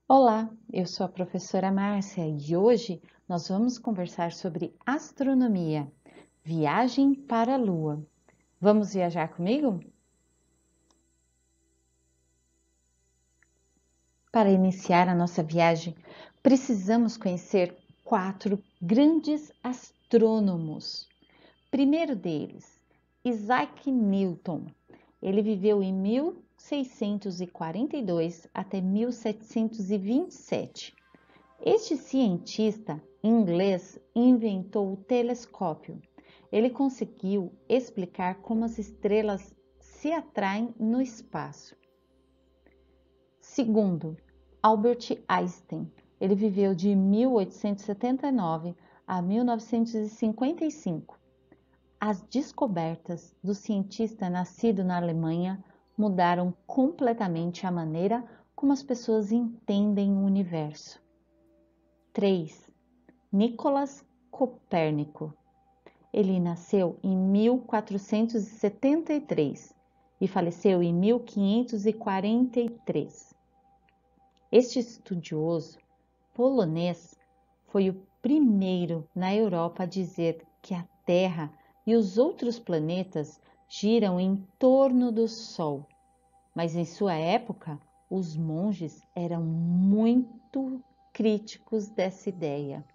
Olá, eu sou a professora Márcia e hoje nós vamos conversar sobre astronomia, viagem para a Lua. Vamos viajar comigo? Para iniciar a nossa viagem, precisamos conhecer quatro grandes astrônomos. Primeiro deles, Isaac Newton. Ele viveu em 1642 até 1727. Este cientista inglês inventou o telescópio. Ele conseguiu explicar como as estrelas se atraem no espaço. Segundo, Albert Einstein. Ele viveu de 1879 a 1955. As descobertas do cientista nascido na Alemanha mudaram completamente a maneira como as pessoas entendem o universo. 3. Nicolas Copérnico. Ele nasceu em 1473 e faleceu em 1543. Este estudioso polonês foi o primeiro na Europa a dizer que a Terra e os outros planetas giram em torno do Sol. Mas em sua época, os monges eram muito críticos dessa ideia.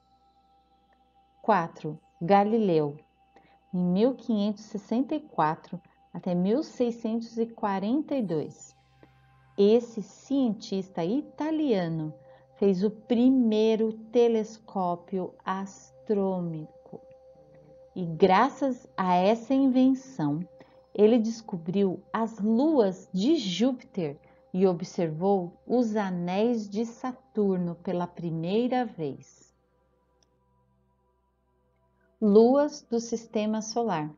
4. Galileu, em 1564 até 1642. Esse cientista italiano fez o primeiro telescópio astronômico e, graças a essa invenção, ele descobriu as luas de Júpiter e observou os anéis de Saturno pela primeira vez. Luas do Sistema Solar.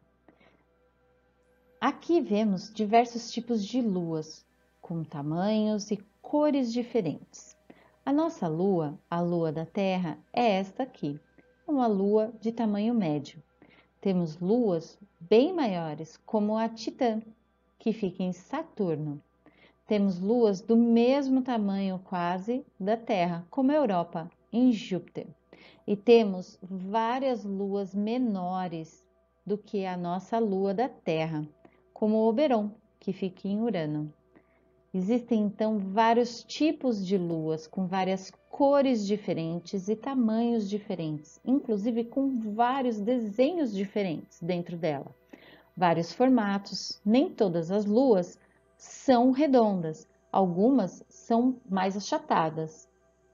Aqui vemos diversos tipos de luas, com tamanhos e cores diferentes. A nossa lua, a lua da Terra, é esta aqui, uma lua de tamanho médio. Temos luas bem maiores, como a Titã, que fica em Saturno. Temos luas do mesmo tamanho quase da Terra, como a Europa, em Júpiter. E temos várias luas menores do que a nossa lua da Terra, como o Oberon, que fica em Urano. Existem então vários tipos de luas com várias cores diferentes e tamanhos diferentes, inclusive com vários desenhos diferentes dentro dela. Vários formatos, nem todas as luas são redondas, algumas são mais achatadas.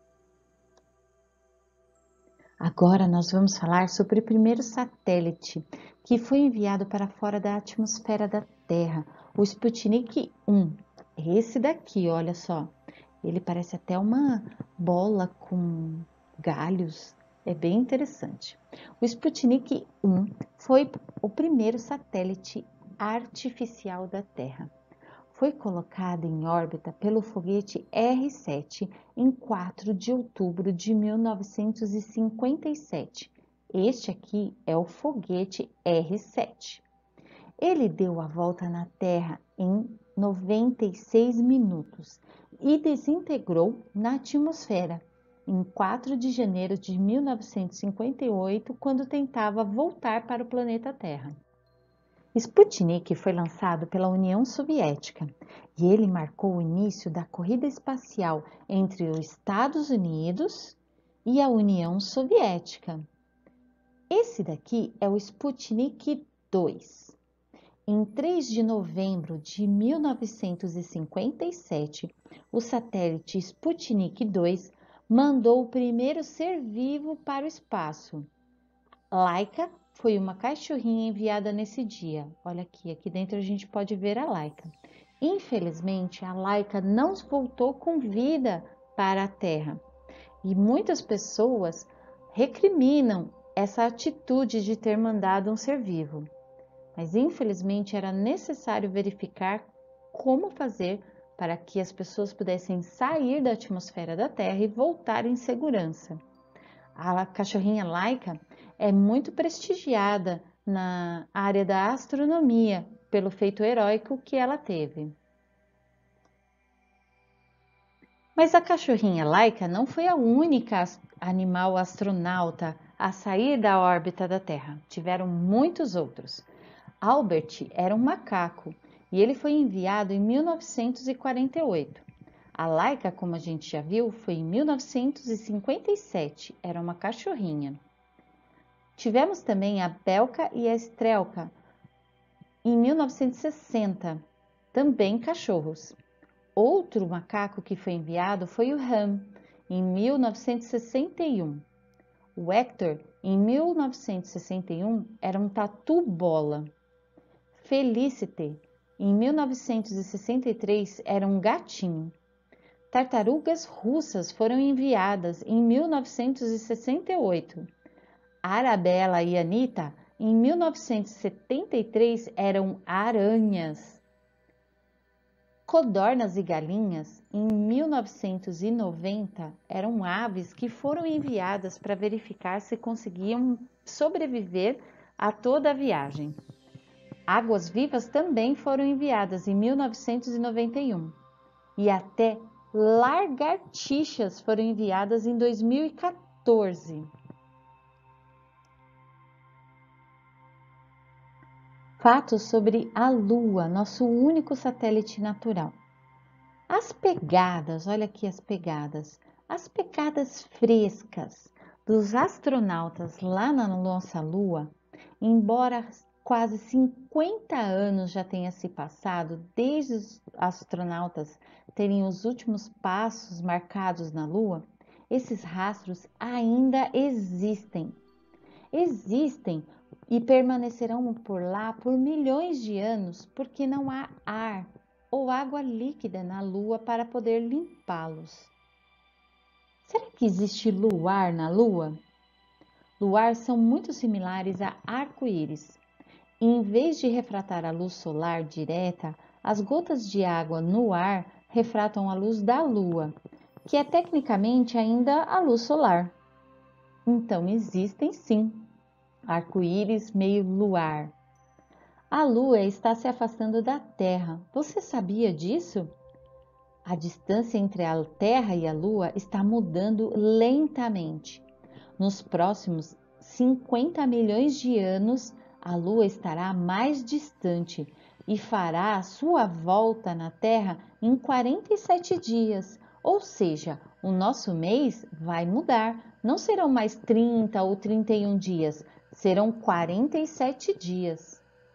Agora nós vamos falar sobre o primeiro satélite que foi enviado para fora da atmosfera da Terra, o Sputnik 1. Esse daqui, olha só, ele parece até uma bola com galhos, é bem interessante. O Sputnik 1 foi o primeiro satélite artificial da Terra. Foi colocado em órbita pelo foguete R-7 em 4 de outubro de 1957. Este aqui é o foguete R-7. Ele deu a volta na Terra em 96 minutos e desintegrou na atmosfera em 4 de janeiro de 1958, quando tentava voltar para o planeta Terra. Sputnik foi lançado pela União Soviética e ele marcou o início da corrida espacial entre os Estados Unidos e a União Soviética. Esse daqui é o Sputnik 2. Em 3 de novembro de 1957, o satélite Sputnik 2 mandou o primeiro ser vivo para o espaço. Laika foi uma cachorrinha enviada nesse dia. Olha aqui dentro a gente pode ver a Laika. Infelizmente, a Laika não voltou com vida para a Terra. E muitas pessoas recriminam essa atitude de ter mandado um ser vivo. Mas infelizmente era necessário verificar como fazer para que as pessoas pudessem sair da atmosfera da Terra e voltar em segurança. A cachorrinha Laika é muito prestigiada na área da astronomia pelo feito heróico que ela teve. Mas a cachorrinha Laika não foi a única animal astronauta a sair da órbita da Terra. Tiveram muitos outros. Albert era um macaco e ele foi enviado em 1948. A Laika, como a gente já viu, foi em 1957. Era uma cachorrinha. Tivemos também a Belka e a Strelka em 1960, também cachorros. Outro macaco que foi enviado foi o Ham, em 1961. O Hector, em 1961, era um tatu-bola. Felicity, em 1963, era um gatinho. Tartarugas russas foram enviadas em 1968. Arabella e Anita, em 1973, eram aranhas. Codornas e galinhas, em 1990, eram aves que foram enviadas para verificar se conseguiam sobreviver a toda a viagem. Águas-vivas também foram enviadas em 1991 e até lagartixas foram enviadas em 2014. Fatos sobre a Lua, nosso único satélite natural. As pegadas, olha aqui as pegadas frescas dos astronautas lá na nossa Lua, embora quase 50 anos já tenha se passado desde os astronautas terem os últimos passos marcados na Lua, esses rastros ainda existem. Existem e permanecerão por lá por milhões de anos porque não há ar ou água líquida na Lua para poder limpá-los. Será que existe luar na Lua? Luares são muito similares a arco-íris. Em vez de refratar a luz solar direta, as gotas de água no ar refratam a luz da Lua, que é tecnicamente ainda a luz solar. Então existem sim arco-íris meio luar. A Lua está se afastando da Terra. Você sabia disso? A distância entre a Terra e a Lua está mudando lentamente. Nos próximos 50 milhões de anos, a Lua estará mais distante e fará a sua volta na Terra em 47 dias. Ou seja, o nosso mês vai mudar. Não serão mais 30 ou 31 dias, serão 47 dias.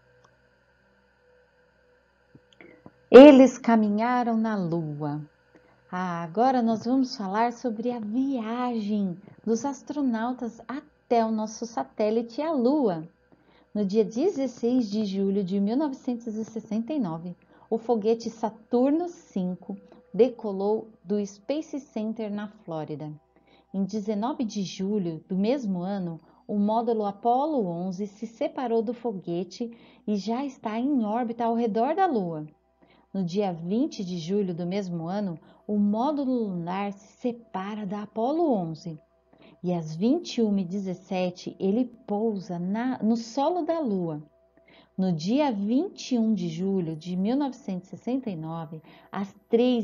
Eles caminharam na Lua. Agora nós vamos falar sobre a viagem dos astronautas até o nosso satélite, a Lua. No dia 16 de julho de 1969, o foguete Saturno V decolou do Space Center na Flórida. Em 19 de julho do mesmo ano, o módulo Apollo 11 se separou do foguete e já está em órbita ao redor da Lua. No dia 20 de julho do mesmo ano, o módulo lunar se separa da Apollo 11 e às 21h17 ele pousa no solo da Lua. No dia 21 de julho de 1969, às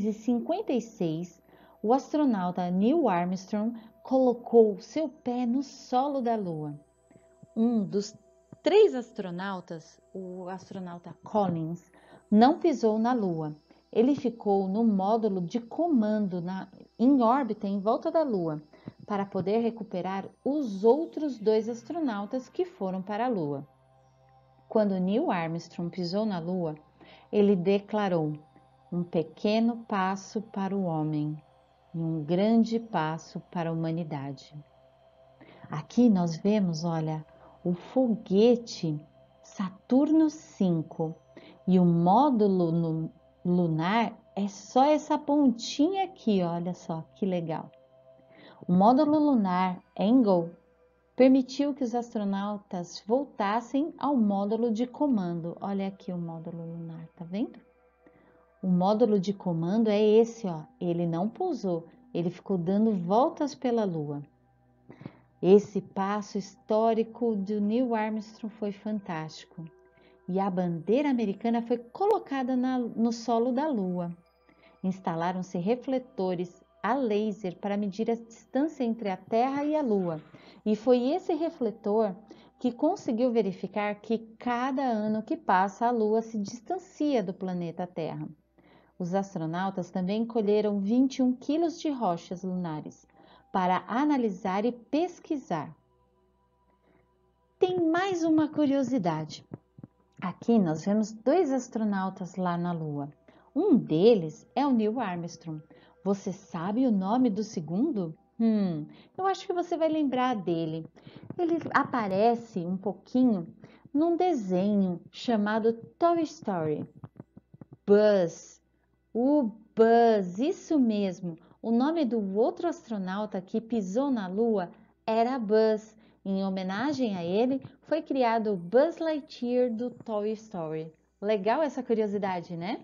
3h56, o astronauta Neil Armstrong colocou seu pé no solo da Lua. Um dos 3 astronautas, o astronauta Collins, não pisou na Lua. Ele ficou no módulo de comando em órbita em volta da Lua, para poder recuperar os outros 2 astronautas que foram para a Lua. Quando Neil Armstrong pisou na Lua, ele declarou: um pequeno passo para o homem e um grande passo para a humanidade. Aqui nós vemos, olha, o foguete Saturno V e o módulo lunar é só essa pontinha aqui, olha só que legal. O módulo lunar Eagle permitiu que os astronautas voltassem ao módulo de comando. Olha aqui o módulo lunar, tá vendo? O módulo de comando é esse, ó. Ele não pousou, ele ficou dando voltas pela Lua. Esse passo histórico do Neil Armstrong foi fantástico. E a bandeira americana foi colocada no solo da Lua. Instalaram-se refletores a laser para medir a distância entre a Terra e a Lua. E foi esse refletor que conseguiu verificar que cada ano que passa a Lua se distancia do planeta Terra. Os astronautas também colheram 21 quilos de rochas lunares para analisar e pesquisar. Tem mais uma curiosidade. Aqui nós vemos dois astronautas lá na Lua. Um deles é o Neil Armstrong. Você sabe o nome do segundo? Eu acho que você vai lembrar dele. Ele aparece um pouquinho num desenho chamado Toy Story. Buzz. O Buzz, isso mesmo. O nome do outro astronauta que pisou na Lua era Buzz. Em homenagem a ele, foi criado o Buzz Lightyear do Toy Story. Legal essa curiosidade, né?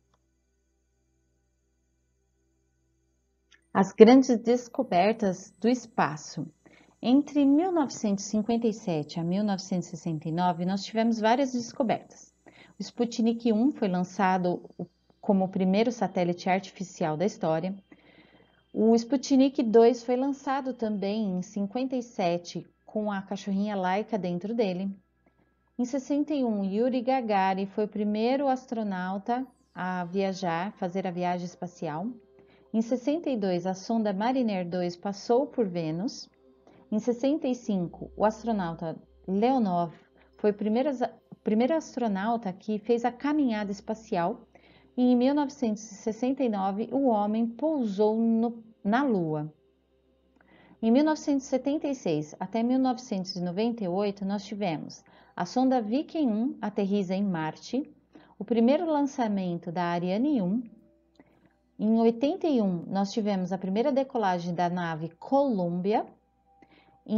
As grandes descobertas do espaço. Entre 1957 a 1969, nós tivemos várias descobertas. O Sputnik 1 foi lançado como o primeiro satélite artificial da história. O Sputnik 2 foi lançado também em 57 com a cachorrinha Laika dentro dele. Em 61, Yuri Gagarin foi o primeiro astronauta a viajar, fazer a viagem espacial. Em 62, a sonda Mariner 2 passou por Vênus. Em 65, o astronauta Leonov foi o primeiro astronauta que fez a caminhada espacial. E em 1969, o homem pousou na Lua. Em 1976 até 1998, nós tivemos a sonda Viking 1 aterriza em Marte, o primeiro lançamento da Ariane 1. Em 81, nós tivemos a primeira decolagem da nave Columbia. Em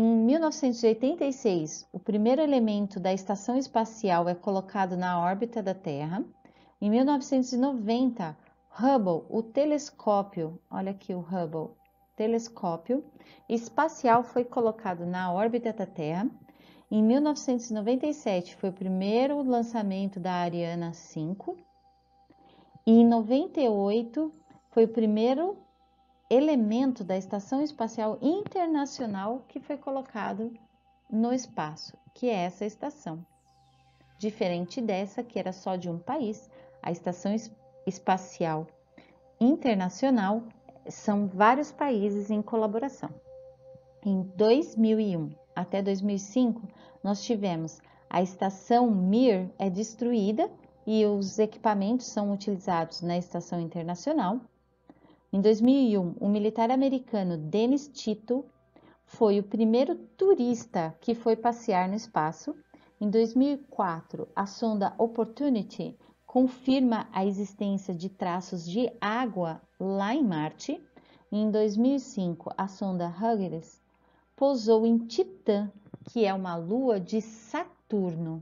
1986, o primeiro elemento da estação espacial é colocado na órbita da Terra. Em 1990, Hubble, o telescópio, olha aqui o Hubble, telescópio espacial foi colocado na órbita da Terra. Em 1997 foi o primeiro lançamento da Ariane 5. E em 98 foi o primeiro elemento da Estação Espacial Internacional que foi colocado no espaço, que é essa estação. Diferente dessa, que era só de um país, a Estação Espacial Internacional são vários países em colaboração. Em 2001 até 2005, nós tivemos a estação Mir é destruída e os equipamentos são utilizados na Estação Internacional. Em 2001, o militar americano Dennis Tito foi o primeiro turista que foi passear no espaço. Em 2004, a sonda Opportunity confirma a existência de traços de água lá em Marte. E em 2005, a sonda Hughes pousou em Titã, que é uma lua de Saturno.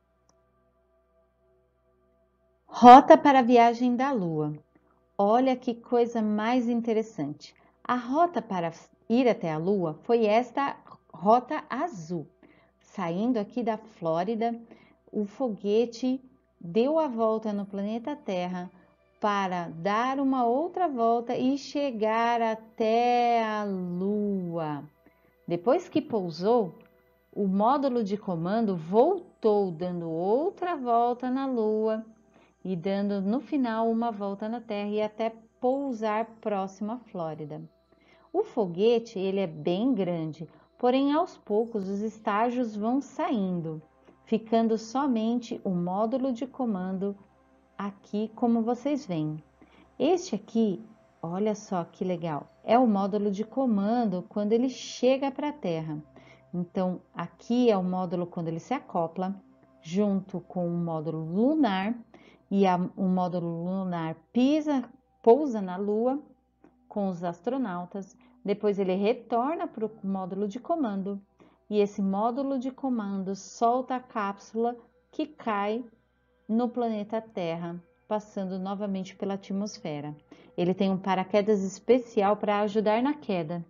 Rota para a viagem da Lua. Olha que coisa mais interessante. A rota para ir até a Lua foi esta rota azul. Saindo aqui da Flórida, o foguete deu a volta no planeta Terra para dar uma outra volta e chegar até a Lua. Depois que pousou, o módulo de comando voltou dando outra volta na Lua e dando no final uma volta na Terra e até pousar próximo à Flórida. O foguete ele é bem grande, porém aos poucos os estágios vão saindo, ficando somente o módulo de comando aqui como vocês veem. Este aqui, olha só que legal, é o módulo de comando quando ele chega para a Terra. Então aqui é o módulo quando ele se acopla junto com o módulo lunar. E o módulo lunar pousa na Lua com os astronautas, depois ele retorna para o módulo de comando e esse módulo de comando solta a cápsula que cai no planeta Terra, passando novamente pela atmosfera. Ele tem um paraquedas especial para ajudar na queda.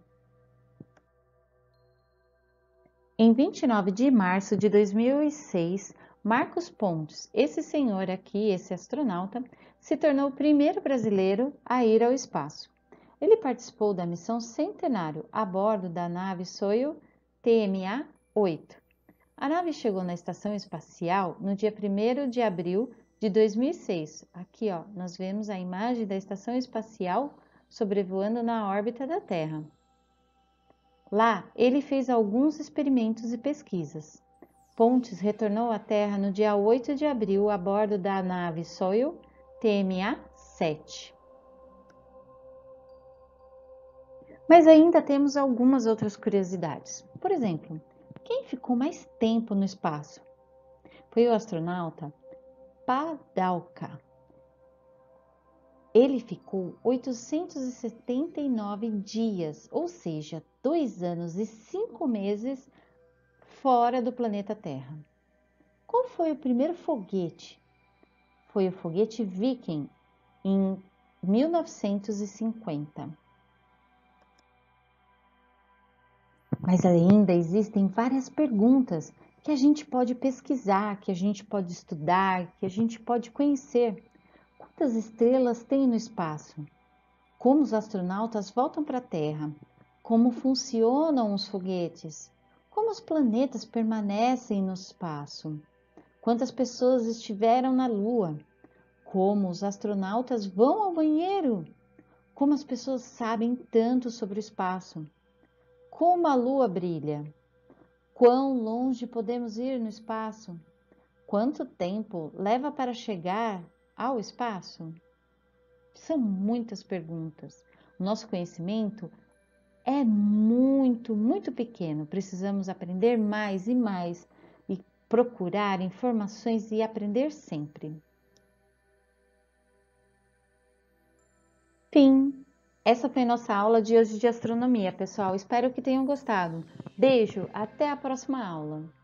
Em 29 de março de 2006, Marcos Pontes, esse senhor aqui, esse astronauta, se tornou o primeiro brasileiro a ir ao espaço. Ele participou da missão Centenário a bordo da nave Soyuz TMA-8. A nave chegou na estação espacial no dia 1º de abril de 2006. Aqui, ó, nós vemos a imagem da estação espacial sobrevoando na órbita da Terra. Lá, ele fez alguns experimentos e pesquisas. Pontes retornou à Terra no dia 8 de abril a bordo da nave Soyuz TMA-7. Mas ainda temos algumas outras curiosidades. Por exemplo, quem ficou mais tempo no espaço? Foi o astronauta Padalka. Ele ficou 879 dias, ou seja, 2 anos e 5 meses fora do planeta Terra. Qual foi o primeiro foguete? Foi o foguete Viking, em 1950. Mas ainda existem várias perguntas que a gente pode pesquisar, que a gente pode estudar, que a gente pode conhecer. Quantas estrelas tem no espaço? Como os astronautas voltam para a Terra? Como funcionam os foguetes? Como os planetas permanecem no espaço? Quantas pessoas estiveram na Lua? Como os astronautas vão ao banheiro? Como as pessoas sabem tanto sobre o espaço? Como a Lua brilha? Quão longe podemos ir no espaço? Quanto tempo leva para chegar ao espaço? São muitas perguntas. O nosso conhecimento é muito pequeno. Precisamos aprender mais e mais e procurar informações e aprender sempre. Fim. Essa foi nossa aula de hoje de astronomia, pessoal. Espero que tenham gostado. Beijo, até a próxima aula.